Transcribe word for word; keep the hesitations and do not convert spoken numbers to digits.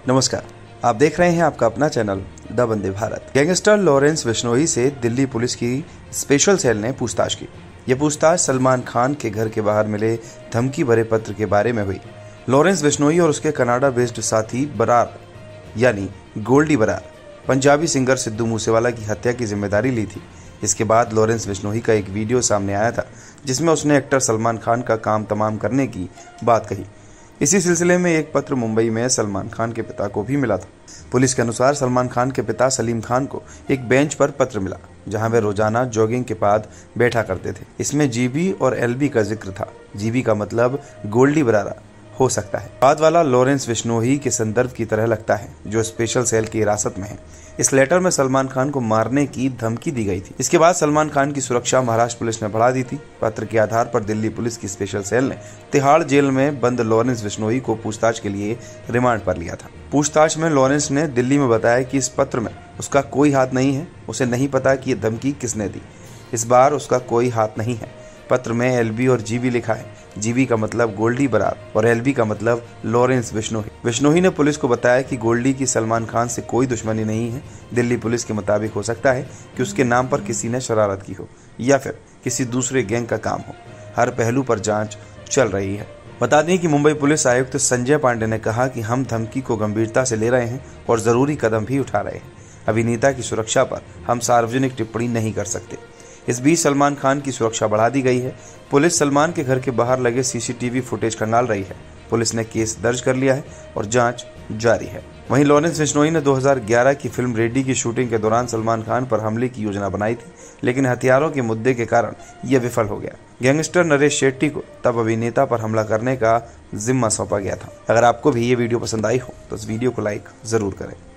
नमस्कार, आप देख रहे हैं आपका अपना channel the Vande Bharat. Gangster Lawrence Bishnoi से दिल्ली पुलिस की स्पेशल सेल ने पूछताछ की। यह पूछताछ सलमान खान के घर के बाहर मिले धमकी भरे पत्र के बारे में हुई। लॉरेंस बिश्नोई और उसके कनाडा बेस्ड साथी बरार यानी गोल्डी बरार पंजाबी सिंगर सिद्धू मूसेवाला की हत्या की जिम्मेदारी ली थी। इसके बाद लॉरेंस बिश्नोई का एक वीडियो सामने आया था जिसमें उसने एक्टर सलमान खान का काम तमाम करने की बात कही। इसी सिलसिले में एक पत्र मुंबई में सलमान खान के पिता को भी मिला था। पुलिस के अनुसार सलमान खान के पिता सलीम खान को एक बेंच पर पत्र मिला जहां वे रोजाना जॉगिंग के बाद बैठा करते थे। इसमें जीबी और एलबी का जिक्र था। जीबी का मतलब गोल्डी बरारा हो सकता है। बाद वाला लॉरेंस बिश्नोई के संदर्भ की तरह लगता है जो स्पेशल सेल की हिरासत में है। इस लेटर में सलमान खान को मारने की धमकी दी गई थी। इसके बाद सलमान खान की सुरक्षा महाराष्ट्र पुलिस ने बढ़ा दी थी। पत्र के आधार पर दिल्ली पुलिस की स्पेशल सेल ने तिहाड़ जेल में बंद लॉरेंस बिश्नोई को पूछताछ के लिए रिमांड पर लिया था। पूछताछ में लॉरेंस ने दिल्ली में बताया कि इस पत्र में उसका कोई हाथ नहीं है। उसे नहीं पता कि यह धमकी किसने दी। इस बार उसका कोई हाथ नहीं है। पत्र में एलबी और जीबी लिखा है। जीबी का मतलब गोल्डी बरार और एलबी का मतलब लॉरेंस बिश्नोई। बिश्नोई ने पुलिस को बताया कि गोल्डी की सलमान खान से कोई दुश्मनी नहीं है। दिल्ली पुलिस के मुताबिक हो सकता है कि उसके नाम पर किसी ने शरारत की हो या फिर किसी दूसरे गैंग का काम हो। हर पहलू पर जांच चल रही है। बता दें कि मुंबई पुलिस आयुक्त संजय पांडे ने कहा कि हम धमकी को गंभीरता से ले रहे हैं और जरूरी कदम भी उठा रहे हैं। अभिनेता की सुरक्षा पर हम सार्वजनिक टिप्पणी नहीं कर सकते। इस बीच सलमान खान की सुरक्षा बढ़ा दी गई है। पुलिस सलमान के घर के बाहर लगे सीसीटीवी फुटेज खंगाल रही है। पुलिस ने केस दर्ज कर लिया है और जांच जारी है। वहीं लॉरेंस बिश्नोई ने दो हज़ार ग्यारह की फिल्म रेडी की शूटिंग के दौरान सलमान खान पर हमले की योजना बनाई थी, लेकिन हथियारों के मुद्दे के कारण यह विफल हो गया। गैंगस्टर नरेश शेट्टी को तब अभिनेता पर हमला करने का जिम्मा सौंपा गया था। अगर आपको भी ये वीडियो पसंद आई हो तो इस वीडियो को लाइक जरूर करें।